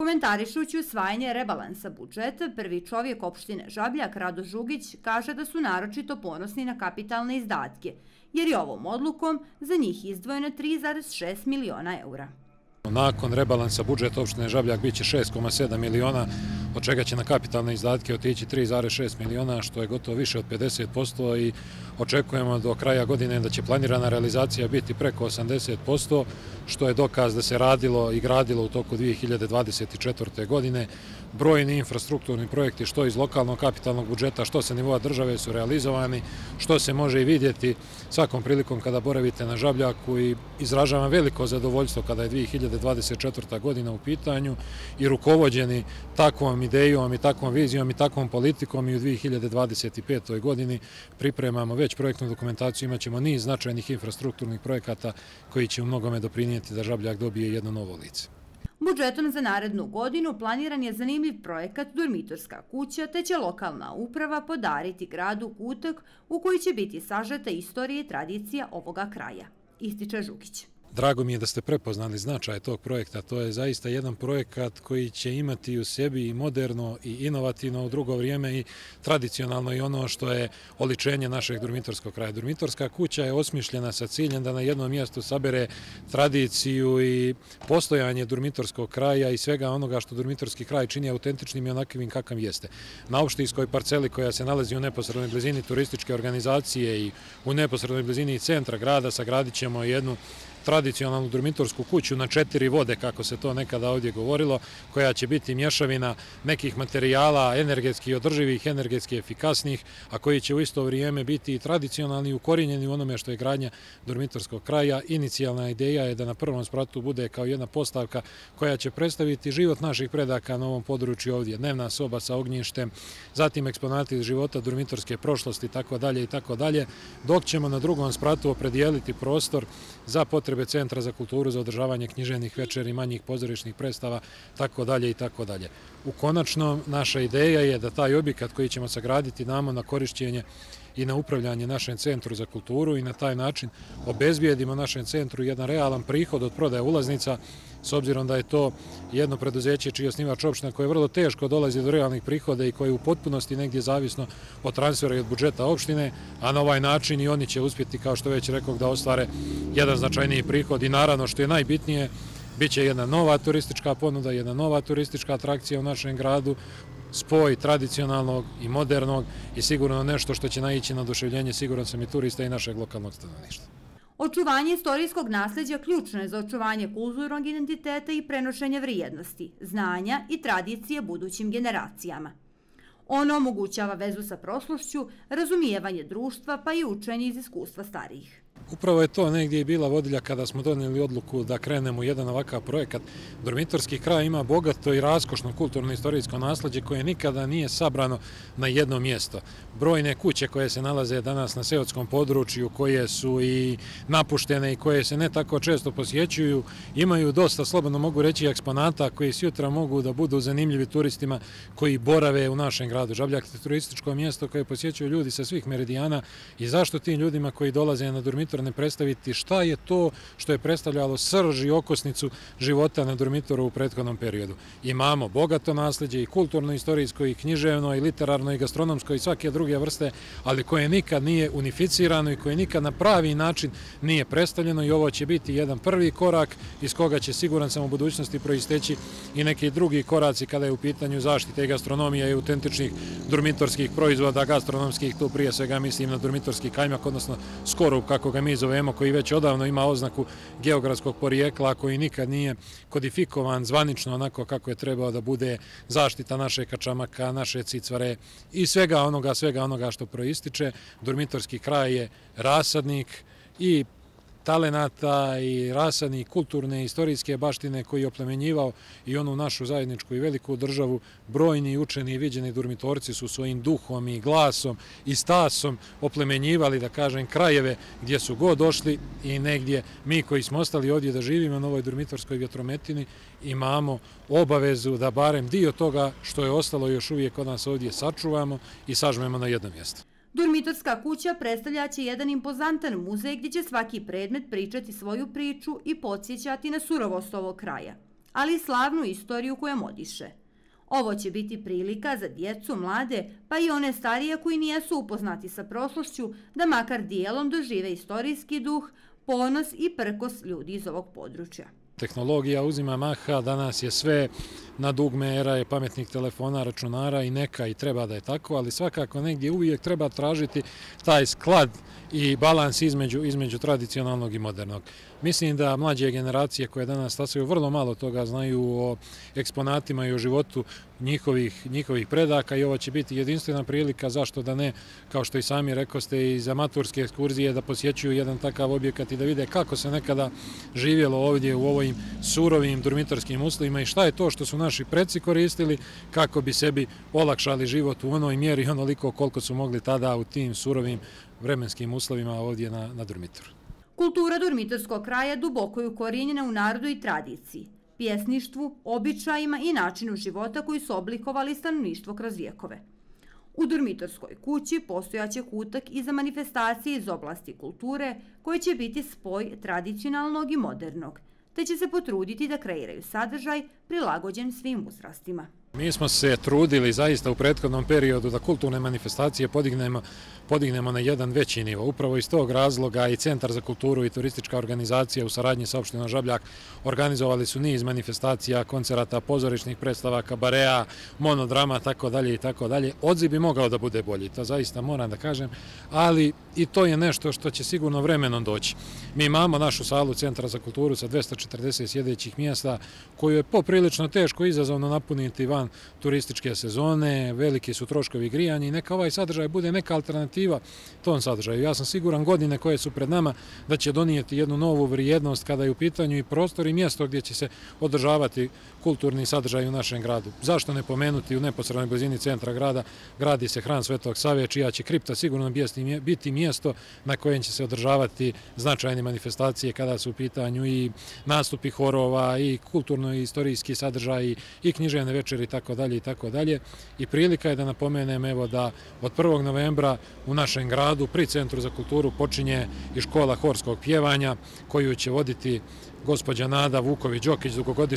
Komentarišući usvajanje rebalansa budžeta, prvi čovjek opštine Žabljak, Rado Žugić, kaže da su naročito ponosni na kapitalne izdatke, jer je ovom odlukom za njih izdvojeno 3,6 miliona eura. Nakon rebalansa budžeta opštine Žabljak biće 6,7 miliona, od čega će na kapitalne izdatke otići 3,6 miliona, što je gotovo više od 50% i očekujemo do kraja godine da će planirana realizacija biti preko 80%, što je dokaz da se radilo i gradilo u toku 2024. godine. Brojni infrastrukturni projekti, što iz lokalnog kapitalnog budžeta, što sa nivoa države, su realizovani, što se može i vidjeti svakom prilikom kada boravite na Žabljaku, i izražavam veliko zadovoljstvo kada je 2024. godina u pitanju i rukovođeni takvom idejom i takvom vizijom i takvom politikom i u 2025. godini pripremamo već projektnu dokumentaciju, imat ćemo niz značajnih infrastrukturnih projekata koji će u mnogome doprinijeti da Žabljak dobije jedno novo lice. Budžetom za narednu godinu planiran je zanimljiv projekat Dormitorska kuća, te će lokalna uprava podariti gradu kutak u koji će biti sažeta istorija i tradicija ovoga kraja, ističe Žugić. Drago mi je da ste prepoznali značaj tog projekta. To je zaista jedan projekat koji će imati u sebi i moderno i inovativno u drugo vrijeme i tradicionalno i ono što je oličenje našeg dormitorskog kraja. Dormitorska kuća je osmišljena sa ciljem da na jednom mjestu sabere tradiciju i postojanje dormitorskog kraja i svega onoga što dormitorski kraj čini autentičnim i onakvim kakav jeste. Na opštinskoj parceli koja se nalazi u neposrednoj blizini turističke organizacije i u neposrednoj blizini centra grada sagradit ćemo jednu tradicionalnu dormitorsku kuću na 4 vode, kako se to nekada ovdje govorilo, koja će biti mješavina nekih materijala energetski održivih, energetski efikasnih, a koji će u isto vrijeme biti i tradicionalni i ukorijenjeni u onome što je gradnja dormitorskog kraja. Inicijalna ideja je da na prvom spratu bude kao jedna postavka koja će predstaviti život naših predaka na ovom području ovdje. Dnevna soba sa ognjištem, zatim eksponati iz života dormitorske prošlosti, tako dalje, dok ćemo na drugom spratu opredijeliti prostor za potrebe Centra za kulturu, za održavanje književnih večeri, manjih pozorišnih predstava, tako dalje. U konačnom, naša ideja je da taj objekat koji ćemo sagraditi damo na korišćenje i na upravljanje našem Centru za kulturu i na taj način obezbijedimo našem centru jedan realan prihod od prodaje ulaznica, s obzirom da je to jedno preduzeće čiji je osnivač opština koje vrlo teško dolazi do realnih prihoda i koje u potpunosti negdje zavisno od transfera i od budžeta opštine, a na ovaj način i oni će uspjeti, kao što već rekao, da ostvare jedan značajniji prihod i naravno što je najbitnije, bit će jedna nova turistička ponuda, jedna nova turistička atrakcija u našem gradu, spoj tradicionalnog i modernog i sigurno nešto što će naići na oduševljenje, siguran sam, i turista i našeg lokalnog stanovništva. Očuvanje istorijskog nasljeđa ključno je za očuvanje kulturnog identiteta i prenošenje vrijednosti, znanja i tradicije budućim generacijama. Ono omogućava vezu sa prošlošću, razumijevanje društva pa i učenje iz iskustva starijih. Upravo je to negdje i bila vodilja kada smo donijeli odluku da krenemo u jedan ovakav projekat. Dormitorski kraj ima bogato i raskošno kulturno-istorijsko nasljeđe koje nikada nije sabrano na jedno mjesto. Brojne kuće koje se nalaze danas na seoskom području, koje su i napuštene i koje se ne tako često posjećuju, imaju dosta, slobodno mogu reći, eksponata koji sutra mogu da budu zanimljivi turistima koji borave u našem gradu. Žabljak je turističko mjesto koje posjećuju ljudi sa svih meridijana i zašto tim ljudima koji dolaze na dormitor ne predstaviti šta je to što je predstavljalo srž i okosnicu života na dormitoru u prethodnom periodu. Imamo bogato nasljeđe i kulturno, istorijsko, i književno, i literarno, i gastronomsko, i svake druge vrste, ali koje nikad nije unificirano i koje nikad na pravi način nije predstavljeno, i ovo će biti jedan prvi korak iz koga će, siguran sam, u budućnosti proisteći i neki drugi koraci kada je u pitanju zaštite gastronomije i autentičnih dormitorskih proizvoda gastronomskih. Tu prije svega mislim na dormitorski kajmak, odnosno skorup, kako ga mi zovemo, koji već odavno ima oznaku geografskog porijekla, koji nikad nije kodifikovan zvanično onako kako je trebao da bude, zaštita našeg kačamaka, naše cicvare i svega onoga što proističe. Dormitorski kraj je rasadnik i talenata i rasadnik kulturne i istorijske baštine koji je oplemenjivao i onu našu zajedničku i veliku državu. Brojni učeni i viđeni dormitorci su svojim duhom i glasom i stasom oplemenjivali, da kažem, krajeve gdje su god došli, i negdje mi koji smo ostali ovdje da živimo na ovoj dormitorskoj vjetrometini imamo obavezu da barem dio toga što je ostalo još uvijek kod nas ovdje sačuvamo i sažmemo na jedno mjesto. Dormitorska kuća predstavljaće jedan impozantan muzej gdje će svaki predmet pričati svoju priču i podsjećati na surovost ovog kraja. ali i slavnu istoriju kojom odiše. Ovo će biti prilika za djecu, mlade, pa i one starije koji nijesu upoznati sa prošlošću, da makar dijelom dožive istorijski duh, ponos i prkos ljudi iz ovog područja. Tehnologija uzima maha, danas je sve na dugme, era je pametnih telefona, računara i neka i treba da je tako, ali svakako negdje uvijek treba tražiti taj sklad i balans između tradicionalnog i modernog. Mislim da mlađe generacije koje danas stasaju vrlo malo toga znaju o eksponatima i o životu njihovih predaka i ovo će biti jedinstvena prilika, zašto da ne, kao što i sami rekoste, iz amaturske ekskurzije da posjećuju jedan takav objekat i da vide kako se nekada živjelo ovdje u ovim surovim dormitorskim uslovima i šta je to što su naši preci koristili kako bi sebi olakšali život u onoj mjeri i onoliko koliko su mogli tada u tim surovim vremenskim uslovima ovdje na dormitoru. Kultura dormitorskog kraja duboko je ukorijenjena u narodu i tradiciji, pjesništvu, običajima i načinu života koji su oblikovali stanovništvo kroz vjekove. U dormitorskoj kući postojaće kutak i za manifestacije iz oblasti kulture koji će biti spoj tradicionalnog i modernog, te će se potruditi da kreiraju sadržaj prilagođen svim uzrastima. Mi smo se trudili zaista u prethodnom periodu da kulturne manifestacije podignemo na jedan veći nivo. Upravo iz tog razloga i Centar za kulturu i turistička organizacija u saradnji sa opštinom Žabljak organizovali su niz manifestacija, koncerata, pozorišnih predstava, kabareja, monodrama, tako dalje i tako dalje. Odziv bi mogao da bude bolji, to zaista moram da kažem, ali i to je nešto što će sigurno vremenom doći. Mi imamo našu salu Centra za kulturu sa 240 sjedećih mjesta koju je poprilično teško izazovno napuniti van turističke sezone, veliki su troškovi grijanja i neka ovaj sadržaj bude neka alternativa tom sadržaju. Ja sam siguran godine koje su pred nama da će donijeti jednu novu vrijednost kada je u pitanju i prostor i mjesto gdje će se održavati kulturni sadržaj u našem gradu. Zašto ne pomenuti u neposrednoj blizini centra grada gradi se hram Svetog Save, čija će kripta sigurno biti mjesto na kojem će se održavati značajne manifestacije kada su u pitanju i nastupi horova i kulturno-istorijski sadržaj i književne večeri i tako dalje. I prilika je da napomenem evo da od 1. novembra u našem gradu pri Centru za kulturu počinje i škola horskog pjevanja koju će voditi gospođa Nada Vuković-Đokić,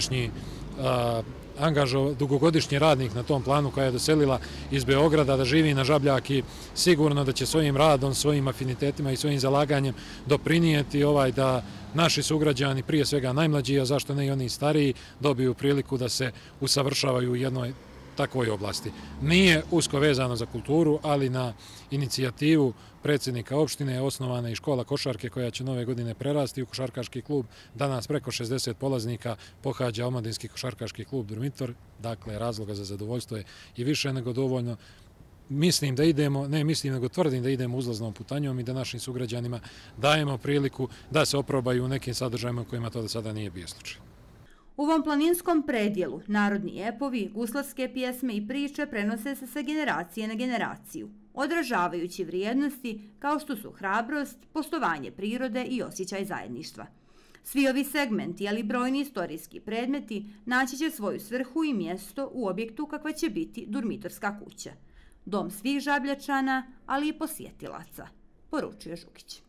dugogodišnji radnik na tom planu koja je doselila iz Beograda da živi na Žabljak i sigurno da će svojim radom, svojim afinitetima i svojim zalaganjem doprinijeti da naši sugrađani, prije svega najmlađi, a zašto ne i oni stariji, dobiju priliku da se usavršavaju u jednoj takvoj oblasti. Nije usko vezano za kulturu, ali na inicijativu predsjednika opštine je osnovana i škola košarke koja će nove godine prerasti u košarkaški klub. Danas preko 60 polaznika pohađa omladinski košarkaški klub Dormitor, dakle razloga za zadovoljstvo je i više nego dovoljno. Mislim da idemo, ne mislim nego tvrdim da idemo uzlaznom putanjom i da našim sugrađanima dajemo priliku da se oprobaju u nekim sadržajima u kojima to do sada nije bio slučaj. U ovom planinskom predjelu narodni epovi, guslarske pjesme i priče prenose se sa generacije na generaciju, odražavajući vrijednosti kao što su hrabrost, poštovanje prirode i osjećaj zajedništva. Svi ovi segmenti, ali brojni istorijski predmeti, naći će svoju svrhu i mjesto u objektu kakva će biti dormitorska kuća. Dom svih Žabljačana, ali i posjetilaca, poručuje Žukić.